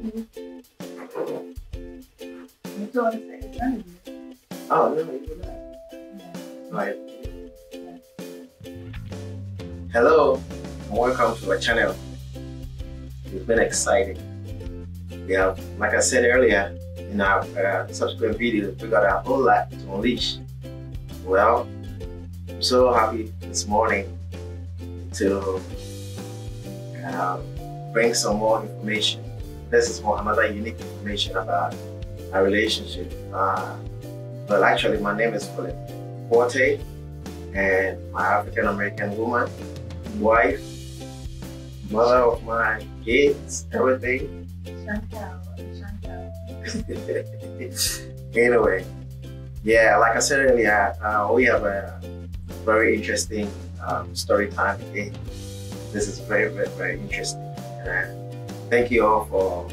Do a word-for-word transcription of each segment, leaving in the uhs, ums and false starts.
You told us to say it's none of you. Oh, no, you did not. Yeah. Right. Hello, and welcome to our channel. It's been exciting. We have, like I said earlier, in our uh, subsequent videos, we got a whole lot to unleash. Well, I'm so happy this morning to uh, bring some more information. This is more another unique information about our relationship. Uh, well, actually, my name is Philip Forte, and my African American woman, wife, mother of my kids, everything. Chantel. Chantel. Anyway, yeah, like I said earlier, uh, we have a very interesting um, story time today. This is very, very, very interesting. And thank you all for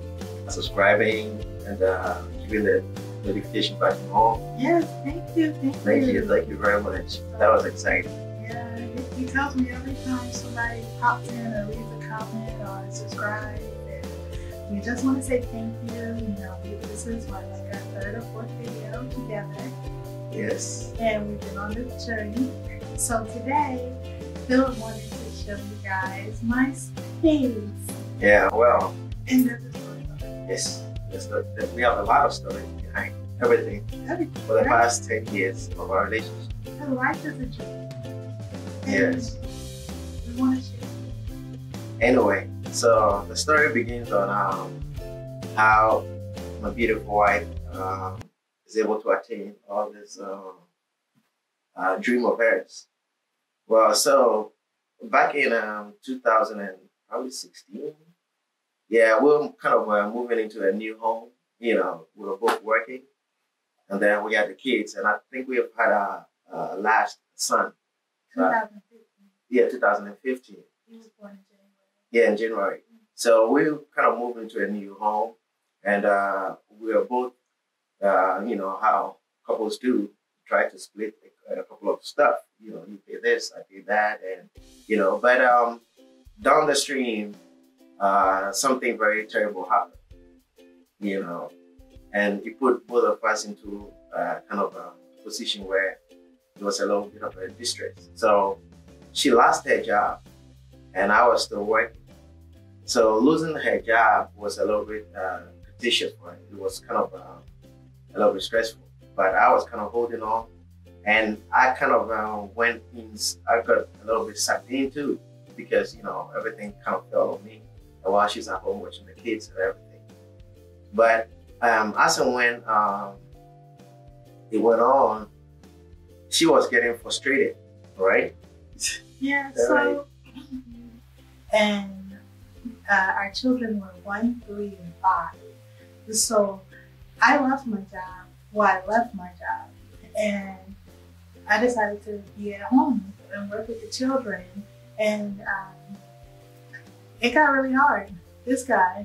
subscribing and uh, giving the notification button on. Yes, thank you. Thank, Thank you. you, thank you very much. That was exciting. Yeah, he tells me every time somebody pops in or leaves a comment or subscribes, and we just want to say thank you. You know, we, this is what, like our third or fourth video together, Yes. and we've been on this journey. So today, Philip wanted to show you guys my space. Yeah, well, And there's a story behind it. yes. There's no, we have a lot of story behind everything Everything. for the right? past ten years of our relationship. So life is a journey. And Yes. we want to share. Anyway, so the story begins on um, how my beautiful wife um, is able to attain all this um, uh, dream of hers. Well, so back in um, two thousand sixteen, yeah, we were kind of uh, moving into a new home. You know, we were both working, and then we had the kids, and I think we have had our uh, last son. twenty fifteen. Yeah, two thousand fifteen. He was born in January. Yeah, in January. So we kind of moved into a new home, and uh, we were both, uh, you know, how couples do, try to split a, a couple of stuff. You know, you pay this, I pay that, and you know. But um, down the stream, uh, something very terrible happened. You know, and it put both of us into uh, kind of a position where it was a little bit of a distress. So she lost her job, and I was still working. So losing her job was a little bit uh, fictitious for her. It was kind of uh, a little bit stressful, but I was kind of holding on, and I kind of uh, went in. I got a little bit sucked into because you know everything kind of fell on me, and while she's at home watching the kids and everything. But um, as and when um, it went on, she was getting frustrated, right? Yeah, All right. so, and uh, our children were one, three, and five. So I left my job. Well, I left my job, and I decided to be at home and work with the children. And um, it got really hard. This guy,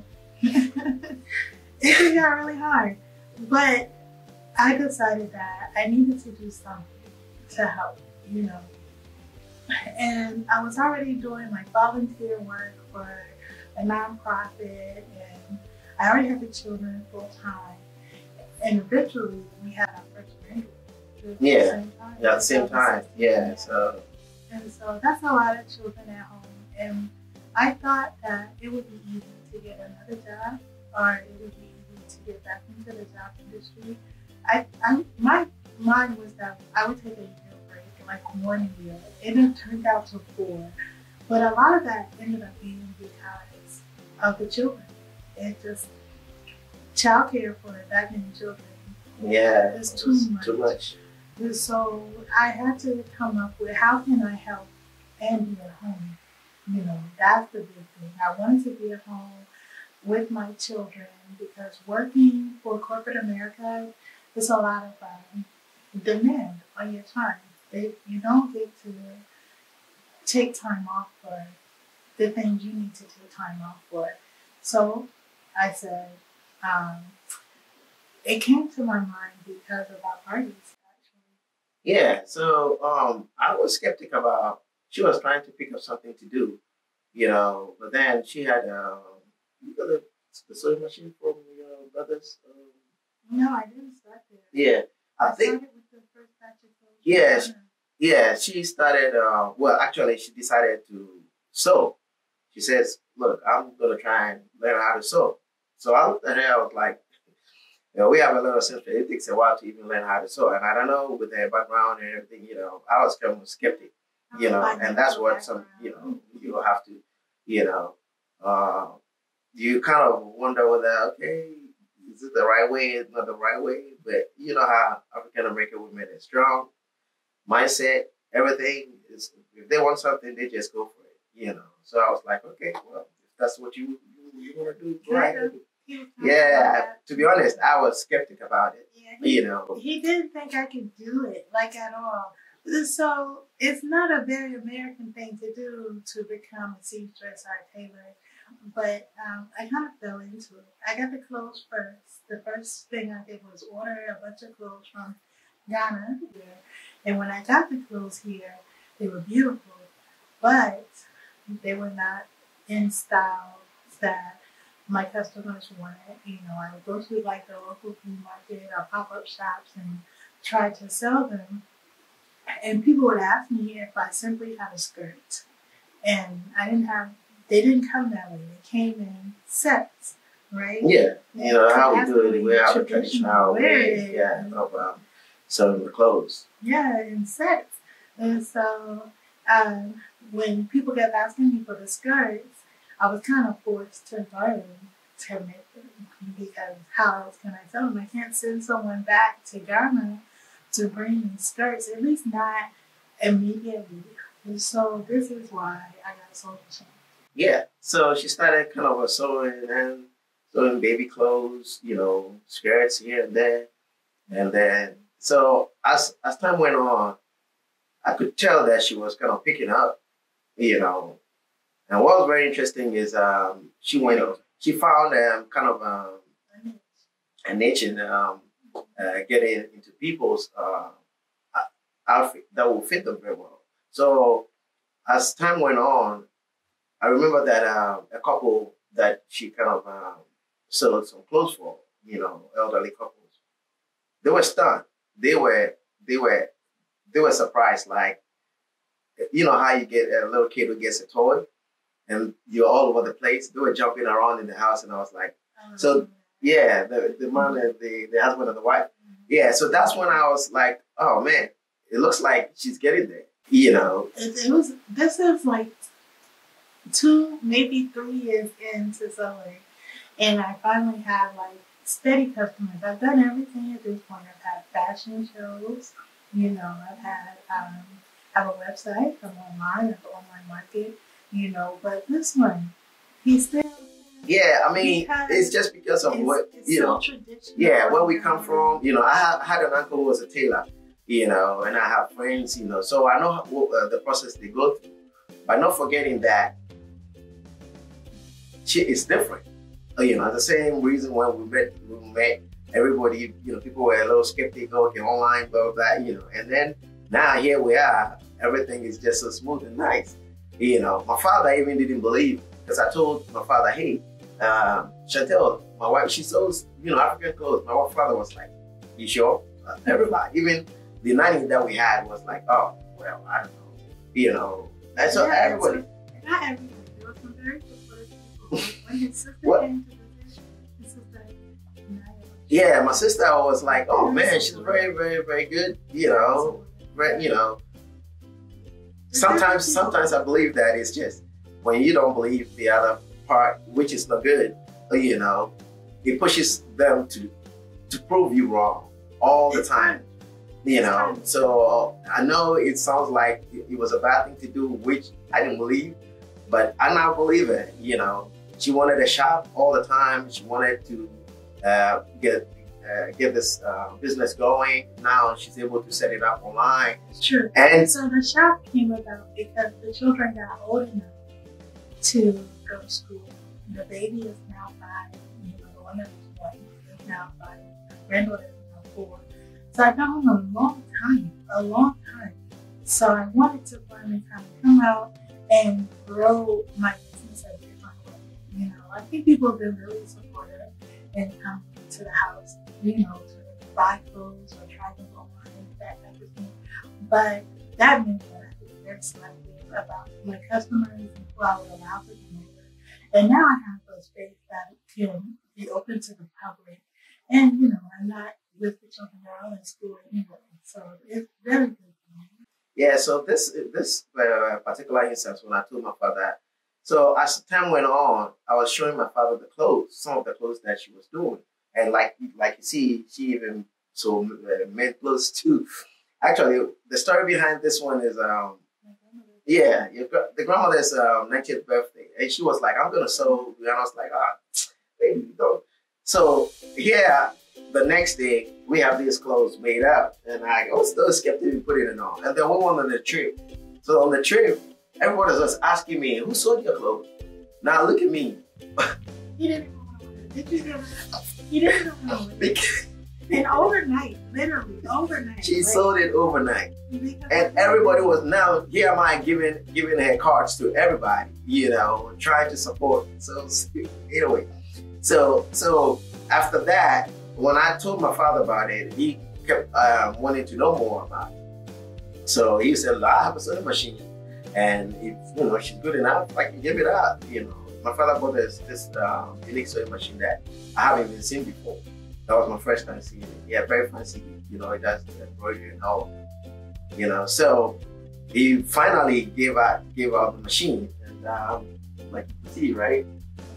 it got really hard. But I decided that I needed to do something to help, you know. And I was already doing like volunteer work for a nonprofit, and I already had the children full time. And eventually we had our first grandbaby. Yeah. At the same time. Yeah, at the same time. Yeah. So And so that's a lot of children at home. And I thought that it would be easy to get another job, or it would be easy to get back into the job industry. I, I my mind was that I would take a year break, like one year. And it turned out to four. But a lot of that ended up being because of the children. It just, childcare for that many children yeah, is it too was much. Too much. And so I had to come up with how can I help and be at home. You know, that's the big thing. I wanted to be at home with my children because working for corporate America is a lot of um, demand on your time. They, you don't get to take time off for the things you need to take time off for. So I said, um, it came to my mind because of our parties, actually. Yeah. So um, I was skeptic about. She was trying to pick up something to do, you know, but then she had um, the sewing machine from your brother's? Um... No, I didn't start there. Yeah, I, I think. Started with the first batch of clothes. Yeah, she, yeah, she started. Uh, well, actually, she decided to sew. She says, "Look, I'm gonna try and learn how to sew." So I looked at her. I was like, "You know, we have a little sister. It takes a while to even learn how to sew." And I don't know, with her background and everything, you know, I was kind of skeptic, you know, and that's what some, you know, you have to, you know, uh, you kind of wonder whether, okay, is it the right way? It's not the right way. But you know how African American women are strong, mindset, everything is. If they want something, they just go for it. You know. So I was like, okay, well, if that's what you you, you want to do, go ahead. Yeah. To be honest, I was skeptic about it. Yeah, he, you know. He didn't think I could do it, like at all. So it's not a very American thing to do to become a seamstress or a tailor. But um, I kind of fell into it. I got the clothes first. The first thing I did was order a bunch of clothes from Ghana. And when I got the clothes here, they were beautiful, but they were not in style that my customers wanted. You know, I would go to like the local flea market or pop-up shops and try to sell them. And people would ask me if I simply had a skirt. And I didn't have They didn't come that way. They came in sets, right? Yeah, you know how we do it. We have a traditional way, yeah, of um, sewing the clothes. Yeah, in sets. And so um, when people kept asking me for the skirts, I was kind of forced to learn to make them, because how else can I sell them? I can't send someone back to Ghana to bring me skirts, at least not immediately. And so this is why I got a sewing machine. Yeah, so she started kind of sewing and sewing baby clothes, you know, skirts here and there. And then, so as as time went on, I could tell that she was kind of picking up, you know. And what was very interesting is um, she went, she found um, kind of um, a niche in um, uh, getting into people's uh, outfit that will fit them very well. So as time went on, I remember that uh, a couple that she kind of um, sold some clothes for, you know, elderly couples. They were stunned. They were, they were, they were surprised. Like, you know how you get a little kid who gets a toy, and you're all over the place. They were jumping around in the house, and I was like, oh, so yeah, the the man and the the husband and the wife, yeah. So that's when I was like, oh man, it looks like she's getting there, you know. It, it was. This is like two, maybe three years into sewing, and I finally have like steady customers. I've done everything at this point. I've had fashion shows, you know. I've had um, have a website. I'm online. I have an online market, you know. But this one, he's still. Yeah, I mean, it's just because of it's, what it's you so know. Traditional. Yeah, where we come from. You know, I had an uncle who was a tailor, you know, and I have friends, you know, so I know how, uh, the process they go through. But not forgetting that shit is different. You know, the same reason when we met, we met everybody, you know, people were a little skeptical, okay, online, blah, blah, blah, you know, and then now here we are, everything is just so smooth and nice. You know, my father even didn't believe, because I told my father, hey, um, Chantel, my wife, she sews, you know, African clothes. My father was like, you sure? Uh, everybody, even the nanny that we had was like, oh, well, I don't know, you know. And so yeah, everybody. So, not everybody. There were some very supportive people. When his sister what? came to visit, his sister, yeah, my sister was like, oh man, she's very, very, very good, you know, very, you know. Sometimes, sometimes I believe that it's just when you don't believe the other part, which is not good, you know, it pushes them to to prove you wrong all the time, you know. So I know it sounds like it was a bad thing to do, which I didn't believe, but I now believe it, you know. She wanted to shop all the time. She wanted to uh, get uh, get this uh, business going. Now she's able to set it up online. True. And so the shop came about because the children got old enough to go to school. The baby is now five. You know, the one that was one is now five. My granddaughter is now four. So I've known them a long time, a long time. So I wanted to finally kind of come out and grow my business a different way, you know. I think people have been really supportive and coming to the house, you know, to buy clothes or try them on, that type of thing. But that meant that I was very selective about my customers and who I would allow to come over. And now I have a space that can be open to the public. And, you know, I'm not with the children, they're all in school anyway. So it's very good for me. Yeah, so this this uh, particular instance, when I told my father, so as time went on, I was showing my father the clothes, some of the clothes that she was doing. And like like you see, she even so uh, made clothes too. Actually, the story behind this one is, um, yeah, the grandmother's um, ninetieth birthday. And she was like, I'm going to sew. And I was like, ah, baby, don't. So here, the next day, we have these clothes made up. And I was still skeptical to put it in on. And then we went on the trip. So on the trip, everybody was asking me, who sewed your clothes? Now look at me. You didn't know. Did you know? You didn't know. And overnight, literally overnight. She right? sold it overnight. And everybody was, now here am I giving giving her cards to everybody, you know, trying to support. So anyway, so so after that, when I told my father about it, he kept um, wanting to know more about it. So he said, I have a sewing machine, and if you know she's good enough, I can give it up. You know, my father bought this this um, unique sewing machine that I haven't even seen before. That was my first time seeing it. Yeah, very fancy. You know, it does the embroidery and all. You know, so he finally gave out gave out the machine, and um, like you can see, right?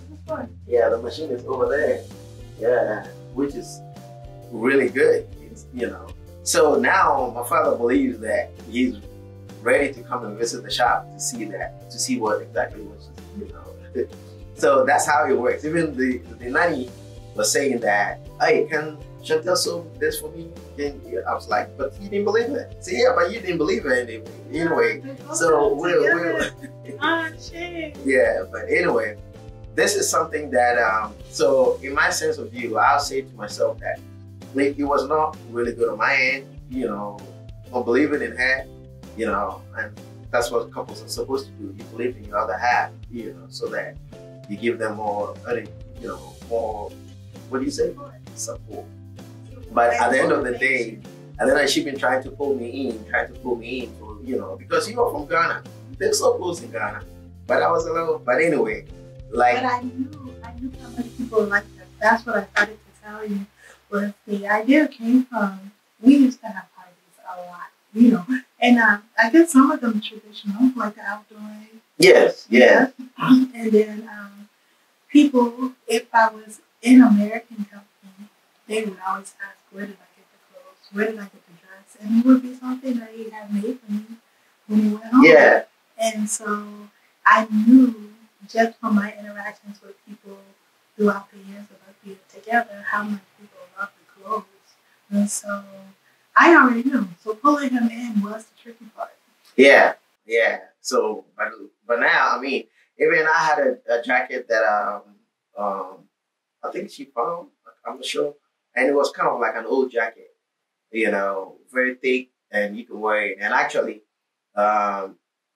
Yeah, the machine is over there. Yeah, which is really good. It's, you know, so now my father believes that he's ready to come and visit the shop to see that, to see what exactly was, you know. So that's how it works. Even the the nanny was saying that, hey, can Chantel sew this for me? Can, I was like, but you didn't believe it. See, yeah, but you didn't believe it anyway. Anyway, so we'll, we'll oh, shit. Yeah, but anyway, this is something that, um, so in my sense of view, I'll say to myself that like, it was not really good on my end, you know, not believing in her, you know, and that's what couples are supposed to do. You believe in your other half, you know, so that you give them more, you know, more, what do you say? Support. But at the end of the day, and then she's been trying to pull me in, trying to pull me in, for, you know, because you're from Ghana. They're so close in Ghana. But I was a little, but anyway, like. But I knew, I knew how many people like that. That's what I started to tell you. Was the idea came from, we used to have parties a lot, you know, and uh, I guess some of them traditional, like the outdoor. Yes, yeah. And then um, people, if I was in American company, they would always ask, where did I get the clothes? Where did I get the dress? And it would be something that he had made for me when he went home. Yeah. And so I knew just from my interactions with people throughout the years of us being together, how much people love the clothes. And so I already knew. So pulling him in was the tricky part. Yeah, yeah. So, but, but now, I mean, even I had a, a jacket that um, um, I think she found, I'm not sure. And it was kind of like an old jacket, you know, very thick, and you can wear it. And actually, um,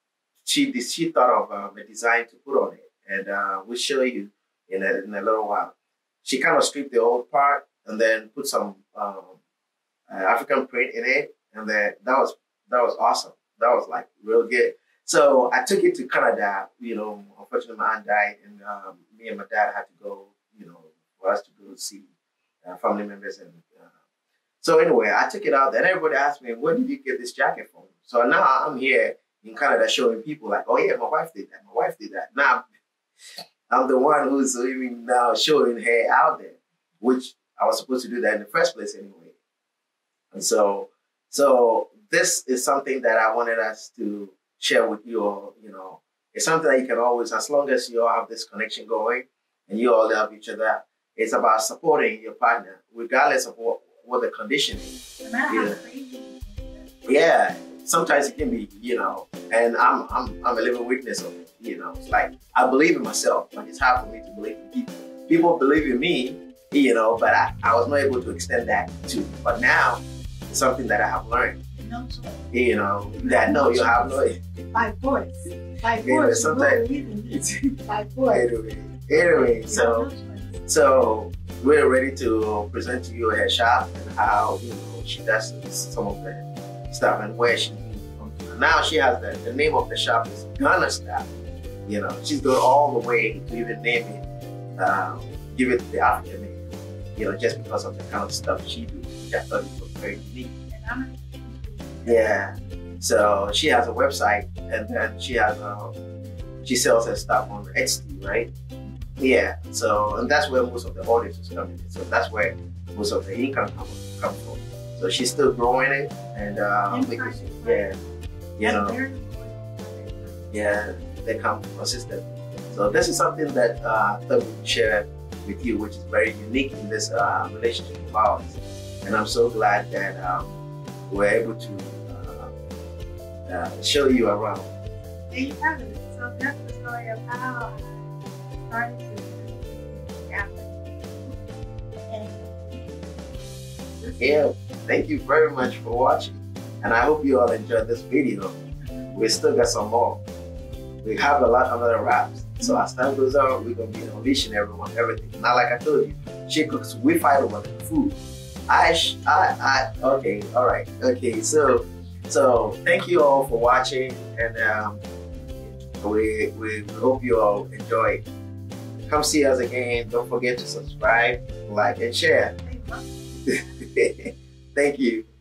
she she thought of um, a design to put on it. And uh, we'll show you in a, in a little while. She kind of stripped the old part and then put some um, uh, African print in it. And then that was, that was awesome. That was like real good. So I took it to Canada. You know, unfortunately my aunt died, and um, me and my dad had to go, you know, for us to go see uh, family members. And uh, so anyway, I took it out there, and everybody asked me, where did you get this jacket from? So now I'm here in Canada showing people like, oh yeah, my wife did that. My wife did that. Now I'm the one who's even now showing her out there, which I was supposed to do that in the first place anyway. And so, so this is something that I wanted us to share with you all. You know, it's something that you can always, as long as you all have this connection going and you all love each other, it's about supporting your partner, regardless of what, what the condition is. No matter how crazy. Yeah, sometimes it can be, you know, and I'm I'm I'm a living witness of it. You know, it's like I believe in myself, but it's hard for me to believe in people. People believe in me, you know, but I, I was not able to extend that to. But now it's something that I have learned. No choice. You know, that no, you have no. By force. By Anyway, force. sometimes. By force. Anyway, anyway, so so we're ready to present to you her shop and how you know she does some of the stuff and where she. Now she has the, the name of the shop is Ghana Style. You know, she's going all the way to even name it, um, give it the African name. You know, just because of the kind of stuff she do, which I thought it was very unique. Yeah. So she has a website, and then she has um, she sells her stuff on Etsy, right? Yeah. So and that's where most of the audience is coming in. So that's where most of the income comes come from. So she's still growing it, and um, because yeah. You know, yeah, they come consistently. So this is something that uh, I thought we'd share with you, which is very unique in this uh, relationship of ours. And I'm so glad that um, we're able to uh, uh, show you around. There you have it. So that's the story of how I started to yeah, thank you very much for watching. And I hope you all enjoyed this video. We still got some more. We have a lot of other wraps. So as time goes on, we're gonna be unleashing everyone, everything. Now, like I told you, she cooks, we fight over the food. I, sh I, I, okay, all right, okay. So, so thank you all for watching, and um, we, we we hope you all enjoy. Come see us again. Don't forget to subscribe, like, and share. Thank you.